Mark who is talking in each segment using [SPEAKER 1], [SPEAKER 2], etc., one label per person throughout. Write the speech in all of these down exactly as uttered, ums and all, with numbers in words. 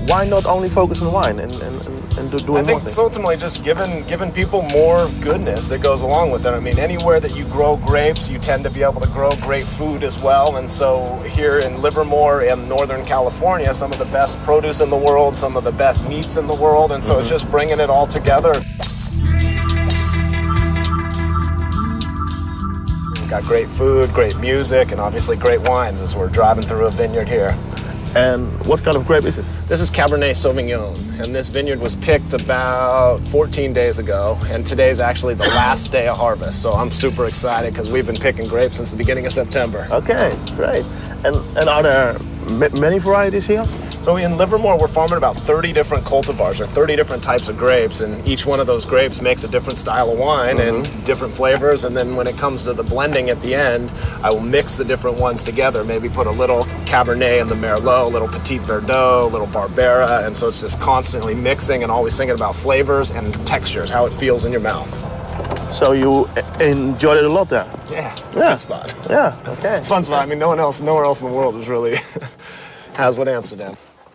[SPEAKER 1] why not only focus on wine and, and, and do, doing
[SPEAKER 2] I think
[SPEAKER 1] more
[SPEAKER 2] it's ultimately just giving, giving people more goodness that goes along with it. I mean, anywhere that you grow grapes, you tend to be able to grow great food as well. And so here in Livermore in Northern California, some of the best produce in the world, some of the best meats in the world. And so mm-hmm. it's just bringing it all together. We've got great food, great music, and obviously great wines as we're driving through a vineyard here.
[SPEAKER 1] And what kind of grape is it?
[SPEAKER 2] This is Cabernet Sauvignon, and this vineyard was picked about fourteen days ago, and today's actually the last day of harvest, so I'm super excited because we've been picking grapes since the beginning of September.
[SPEAKER 1] Okay, great. And, and are there m many varieties here?
[SPEAKER 2] So in Livermore, we're farming about thirty different cultivars, or thirty different types of grapes, and each one of those grapes makes a different style of wine mm-hmm. and different flavors, and then when it comes to the blending at the end, I will mix the different ones together, maybe put a little Cabernet in the Merlot, a little Petit Verdot, a little Barbera, and so it's just constantly mixing and always thinking about flavors and textures, how it feels in your mouth.
[SPEAKER 1] So you enjoyed it a lot there?
[SPEAKER 2] Yeah, it's
[SPEAKER 1] yeah.
[SPEAKER 2] a good spot.
[SPEAKER 1] Yeah, okay.
[SPEAKER 2] It's a fun spot. I mean, no one else, nowhere else in the world is really has what Amsterdam.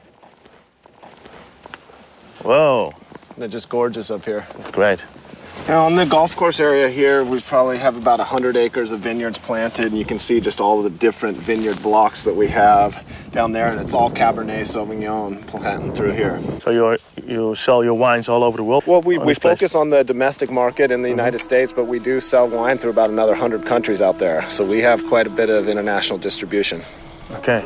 [SPEAKER 1] Whoa.
[SPEAKER 2] They're just gorgeous up here.
[SPEAKER 1] It's great.
[SPEAKER 2] Now, on the golf course area here, we probably have about one hundred acres of vineyards planted, and you can see just all of the different vineyard blocks that we have down there, and it's all Cabernet Sauvignon planting through here.
[SPEAKER 1] So you you sell your wines all over the world?
[SPEAKER 2] Well, we, we focus on the domestic market in the mm-hmm. United States, but we do sell wine through about another one hundred countries out there, so we have quite a bit of international distribution.
[SPEAKER 1] Okay.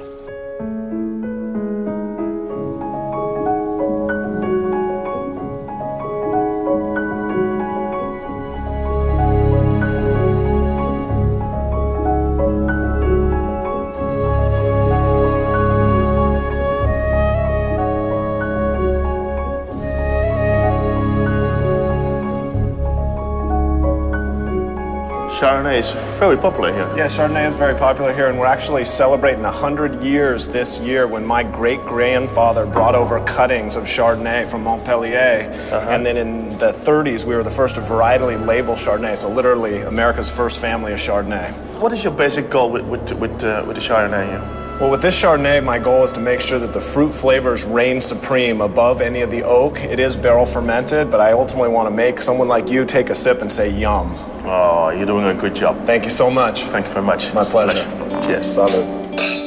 [SPEAKER 1] Chardonnay is very popular here.
[SPEAKER 2] Yeah, Chardonnay is very popular here, and we're actually celebrating one hundred years this year when my great-grandfather brought over cuttings of Chardonnay from Montpellier. Uh-huh. And then in the thirties, we were the first to varietally label Chardonnay, so literally America's first family of Chardonnay.
[SPEAKER 1] What is your basic goal with, with, with, uh, with the Chardonnay here?
[SPEAKER 2] Well, with this Chardonnay, my goal is to make sure that the fruit flavors reign supreme above any of the oak. It is barrel fermented, but I ultimately want to make someone like you take a sip and say, yum.
[SPEAKER 1] Oh, you're doing a good job.
[SPEAKER 2] Thank you so much.
[SPEAKER 1] Thank you very much.
[SPEAKER 2] My pleasure.
[SPEAKER 1] pleasure. Cheers.
[SPEAKER 2] Salud.